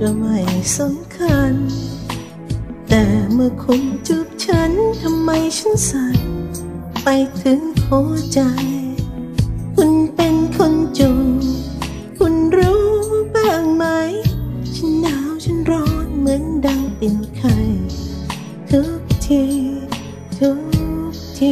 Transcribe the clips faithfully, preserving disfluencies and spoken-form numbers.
ก็ไม่สำคัญแต่เมื่อคุณจูบฉันทำไมฉันสั่นไปถึงหัวใจคุณเป็นคนจูบคุณรู้บ้างไหมฉันหนาวฉันร้อนเหมือนดังติ่งไข่ทุกทีทุกที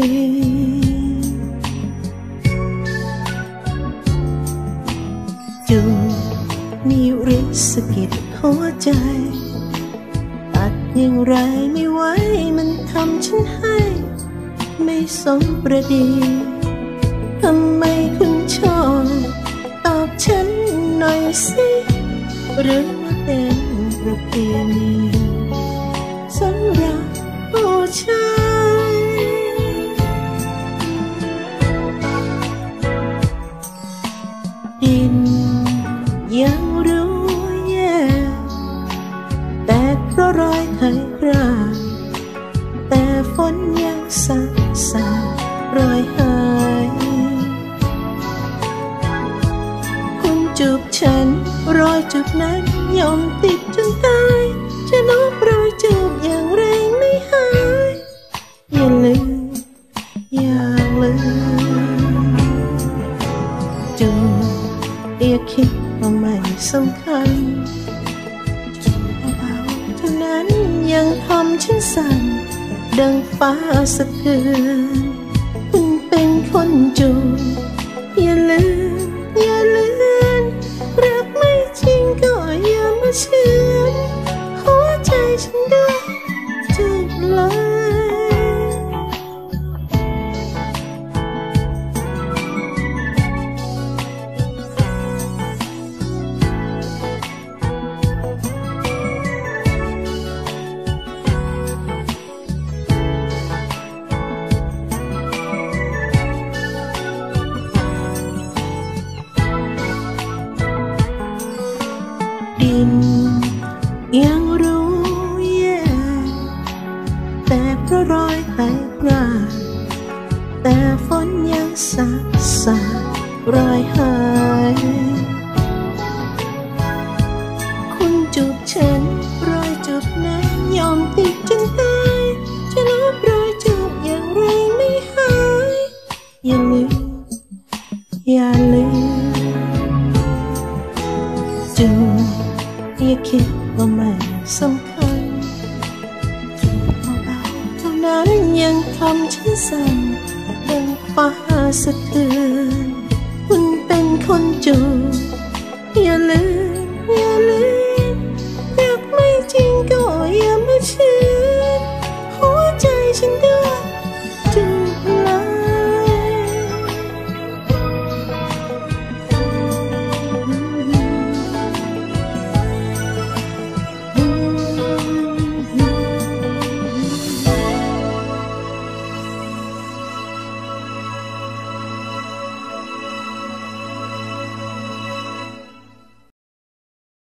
จูบมีฤทธิ์สะกิดหัวใจตัดอย่างไรไม่ไหวมันทำฉันให้ไม่สมประดีทำไมคุณชอบตอบฉันหน่อยสิหรือว่าเป็นประเพณีสำหรับผู้ชายดินยังรู้แย่แต่เพราะรอยไถคราแต่ฝนยังสักสารอยหายคุณจูบฉันรอยจูบนั้นยอมติดจนตายจะลบรอยจูบอย่างไรไม่หายอย่าลืมอย่าลืมจูบอย่าคิดว่าไม่สำคัญจูบเบาๆเท่านั้นยังทำฉันสั่นดังฟ้าสะเทือนคุณเป็นคนจูบอย่าลืมอย่าเลือนรักไม่จริงก็อย่ามาเชื่อหัวใจฉันด้วยจูบเลยดินยังรู้แย่แต่เพราะรอยไถคราแต่ฝนยังสักสารอยหายคุณจูบฉันรอยจูบนั้นยอมติดจนตายจะลบรอยจูบอย่างไรไม่หายอย่าลืมอย่าลืมจูบอย่าคิดว่าไม่สำคัญจูบเบาๆเท่านั้นยังทำฉันสั่นดังฟ้าสะเทือนคุณเป็นคนจูบอย่าลืม